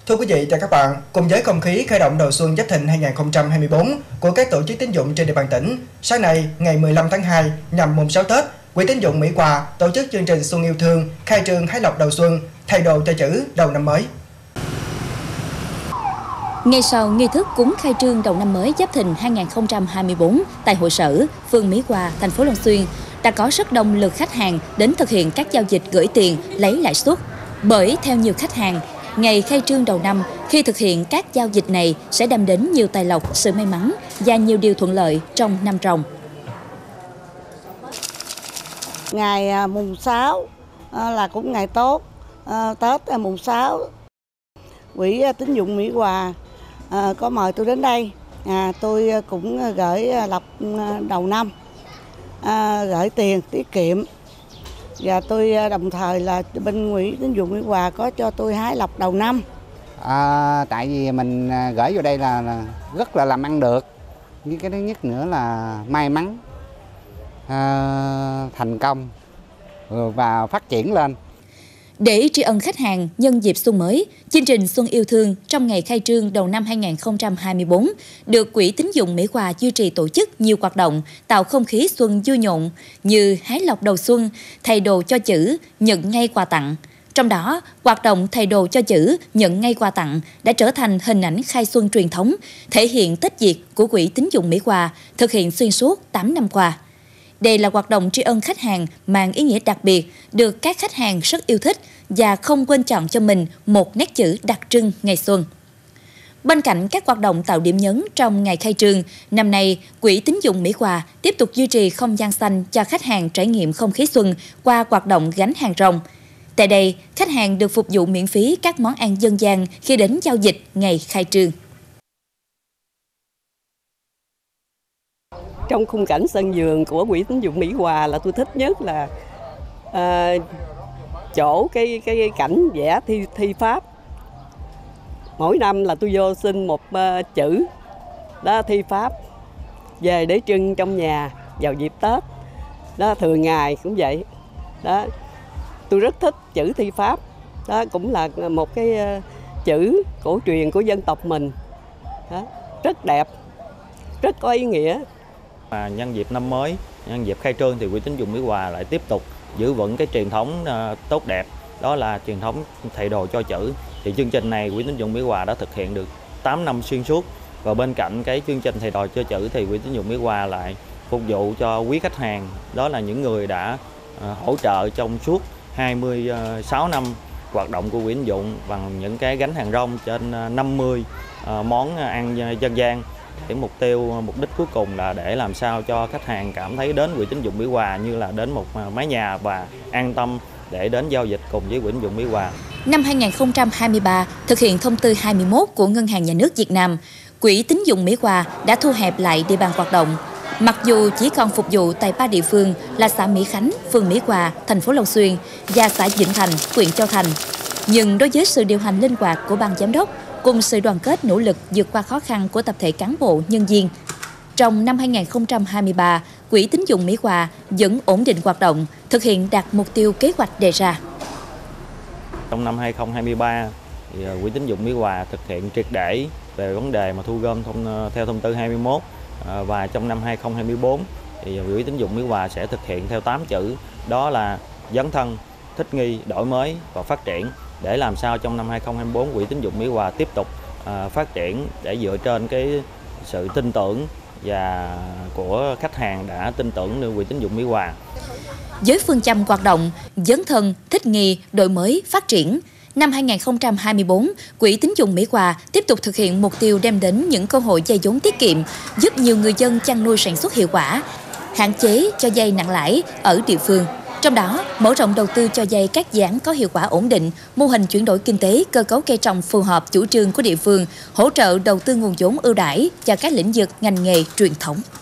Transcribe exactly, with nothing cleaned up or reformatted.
Thưa quý vị và các bạn, cùng với không khí khởi động đầu xuân Giáp Thìn hai nghìn không trăm hai mươi tư của các tổ chức tín dụng trên địa bàn tỉnh, sáng nay ngày mười lăm tháng hai nhằm mùng sáu Tết, Quỹ tín dụng Mỹ Hòa tổ chức chương trình Xuân Yêu Thương khai trương hái lộc đầu xuân, thay đồ cho chữ đầu năm mới. Ngay sau nghi thức cúng khai trương đầu năm mới Giáp Thìn hai nghìn không trăm hai mươi tư tại hội sở, phường Mỹ Hòa, thành phố Long Xuyên, đã có rất đông lượt khách hàng đến thực hiện các giao dịch gửi tiền, lấy lãi suất. Bởi theo nhiều khách hàng, ngày khai trương đầu năm, khi thực hiện các giao dịch này sẽ đem đến nhiều tài lộc, sự may mắn và nhiều điều thuận lợi trong năm rồng. Ngày mùng sáu là cũng ngày tốt, Tết mùng sáu, Quỹ tín dụng Mỹ Hòa có mời tôi đến đây. À, tôi cũng gửi lộc đầu năm, à, gửi tiền tiết kiệm. Và tôi đồng thời là bên Quỹ tín dụng Mỹ Hòa có cho tôi hái lộc đầu năm. À, tại vì mình gửi vô đây là, là rất là làm ăn được. Với cái thứ nhất nữa là may mắn, à, thành công và phát triển lên. Để tri ân khách hàng nhân dịp xuân mới, chương trình Xuân Yêu Thương trong ngày khai trương đầu năm hai nghìn không trăm hai mươi tư được Quỹ tín dụng Mỹ Hòa duy trì tổ chức nhiều hoạt động tạo không khí xuân vui nhộn như hái lộc đầu xuân, thay đồ cho chữ, nhận ngay quà tặng. Trong đó, hoạt động thay đồ cho chữ, nhận ngay quà tặng đã trở thành hình ảnh khai xuân truyền thống, thể hiện tết Việt của Quỹ tín dụng Mỹ Hòa thực hiện xuyên suốt tám năm qua. Đây là hoạt động tri ân khách hàng mang ý nghĩa đặc biệt, được các khách hàng rất yêu thích và không quên chọn cho mình một nét chữ đặc trưng ngày xuân. Bên cạnh các hoạt động tạo điểm nhấn trong ngày khai trương, năm nay, Quỹ tín dụng Mỹ Hòa tiếp tục duy trì không gian xanh cho khách hàng trải nghiệm không khí xuân qua hoạt động gánh hàng rong. Tại đây, khách hàng được phục vụ miễn phí các món ăn dân gian khi đến giao dịch ngày khai trương. Trong khung cảnh sân vườn của Quỹ tín dụng Mỹ Hòa là tôi thích nhất là à, chỗ cái cái cảnh vẽ thi thi pháp. Mỗi năm là tôi vô xin một uh, chữ đó thi pháp về để trưng trong nhà vào dịp Tết. Đó, thường ngày cũng vậy. Đó, tôi rất thích chữ thi pháp. Đó cũng là một cái uh, chữ cổ truyền của dân tộc mình. Đó, rất đẹp, rất có ý nghĩa. À, nhân dịp năm mới, nhân dịp khai trương thì Quỹ tín dụng Mỹ Hòa lại tiếp tục giữ vững cái truyền thống uh, tốt đẹp, đó là truyền thống thầy đồ cho chữ. Thì chương trình này Quỹ tín dụng Mỹ Hòa đã thực hiện được tám năm xuyên suốt, và bên cạnh cái chương trình thầy đồ cho chữ thì Quỹ tín dụng Mỹ Hòa lại phục vụ cho quý khách hàng, đó là những người đã uh, hỗ trợ trong suốt hai mươi sáu năm hoạt động của Quỹ tín dụng bằng những cái gánh hàng rong trên năm mươi uh, món ăn dân gian. Cái mục tiêu, mục đích cuối cùng là để làm sao cho khách hàng cảm thấy đến Quỹ tín dụng Mỹ Hòa như là đến một mái nhà và an tâm để đến giao dịch cùng với Quỹ tín dụng Mỹ Hòa. Năm hai nghìn không trăm hai mươi ba, thực hiện thông tư hai mươi mốt của Ngân hàng Nhà nước Việt Nam, Quỹ tín dụng Mỹ Hòa đã thu hẹp lại địa bàn hoạt động. Mặc dù chỉ còn phục vụ tại ba địa phương là xã Mỹ Khánh, phường Mỹ Hòa, thành phố Long Xuyên và xã Vĩnh Thành, huyện Châu Thành, nhưng đối với sự điều hành linh hoạt của ban giám đốc cùng sự đoàn kết nỗ lực vượt qua khó khăn của tập thể cán bộ, nhân viên, trong năm hai nghìn không trăm hai mươi ba, Quỹ tín dụng Mỹ Hòa vẫn ổn định hoạt động, thực hiện đạt mục tiêu kế hoạch đề ra. Trong năm hai nghìn không trăm hai mươi ba, thì Quỹ tín dụng Mỹ Hòa thực hiện triệt để về vấn đề mà thu gom thông, theo thông tư hai mươi mốt, và trong năm hai nghìn không trăm hai mươi tư thì Quỹ tín dụng Mỹ Hòa sẽ thực hiện theo tám chữ, đó là dấn thân, thích nghi, đổi mới và phát triển, để làm sao trong năm hai nghìn không trăm hai mươi tư Quỹ tín dụng Mỹ Hòa tiếp tục uh, phát triển để dựa trên cái sự tin tưởng và của khách hàng đã tin tưởng nơi Quỹ tín dụng Mỹ Hòa. Với phương châm hoạt động dấn thân, thích nghi, đổi mới, phát triển, năm hai nghìn không trăm hai mươi tư, Quỹ tín dụng Mỹ Hòa tiếp tục thực hiện mục tiêu đem đến những cơ hội vay vốn tiết kiệm, giúp nhiều người dân chăn nuôi sản xuất hiệu quả, hạn chế cho vay nặng lãi ở địa phương. Trong đó, mở rộng đầu tư cho vay các dự án có hiệu quả ổn định, mô hình chuyển đổi kinh tế, cơ cấu cây trồng phù hợp chủ trương của địa phương, hỗ trợ đầu tư nguồn vốn ưu đãi cho các lĩnh vực ngành nghề truyền thống.